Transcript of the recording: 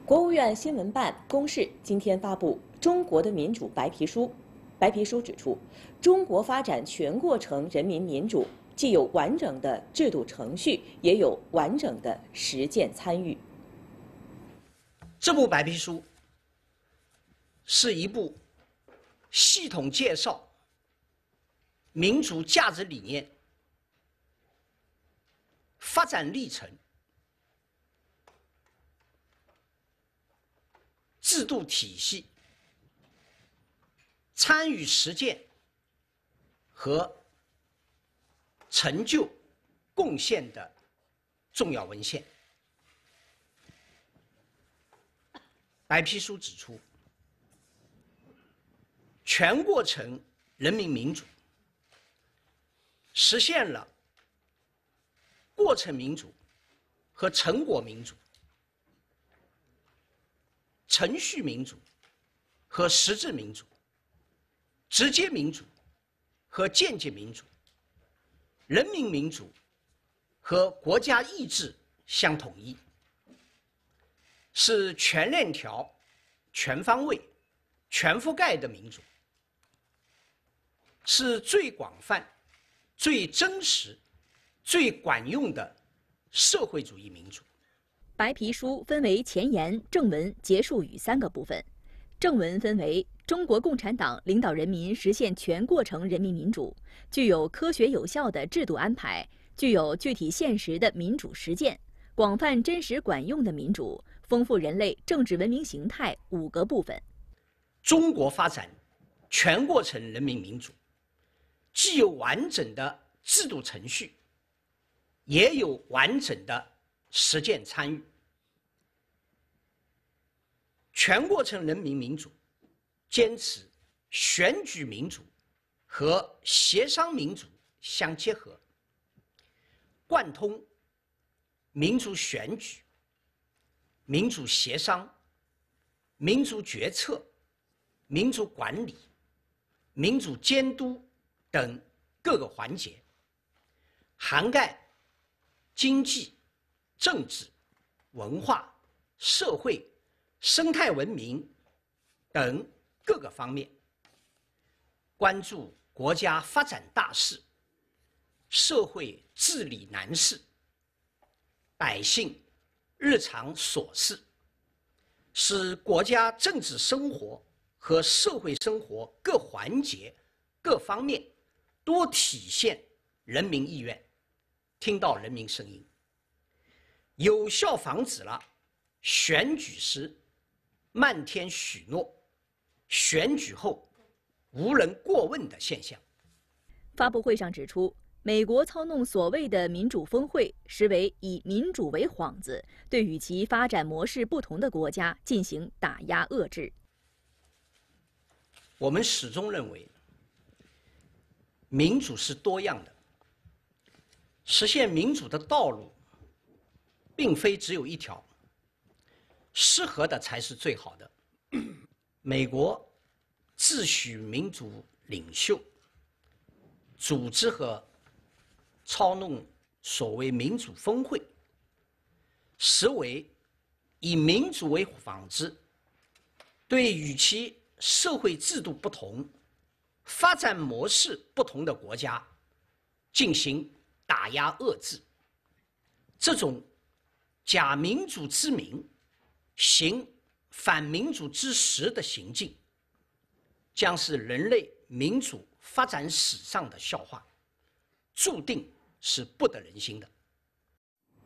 国务院新闻办公示今天发布《中国的民主白皮书》。白皮书指出，中国发展全过程人民民主既有完整的制度程序，也有完整的实践参与。 这部白皮书是一部系统介绍民主价值理念、发展历程、制度体系、参与实践和成就贡献的重要文献。白皮书指出，全过程人民民主实现了过程民主和成果民主、程序民主和实质民主、直接民主和间接民主、人民民主和国家意志相统一，是全链条、全方位、全覆盖的民主，是最广泛、最真实、最管用的社会主义民主。 白皮书分为前言、正文、结束语3个部分。正文分为中国共产党领导人民实现全过程人民民主，具有科学有效的制度安排，具有具体现实的民主实践，广泛真实管用的民主，丰富人类政治文明形态5个部分。 中国发展全过程人民民主，既有完整的制度程序，也有完整的实践参与。全过程人民民主坚持选举民主和协商民主相结合，贯通民主选举、民主协商、民主决策、民主管理、民主监督等各个环节，涵盖经济、政治、文化、社会、生态文明等各个方面，关注国家发展大事、社会治理难事、百姓日常琐事，使国家政治生活和社会生活各环节、各方面多体现人民意愿，听到人民声音，有效防止了选举时漫天许诺，选举后无人过问的现象。 发布会上指出，美国操弄所谓的民主峰会，实为以民主为幌子，对与其发展模式不同的国家进行打压遏制。 我们始终认为，民主是多样的，实现民主的道路并非只有一条，适合的才是最好的。美国自诩民主领袖，组织和操弄所谓民主峰会，实为以民主为幌子，对与其社会制度不同、发展模式不同的国家进行打压遏制。这种假民主之名，行反民主之实的行径，将是人类民主发展史上的笑话，注定是不得人心的。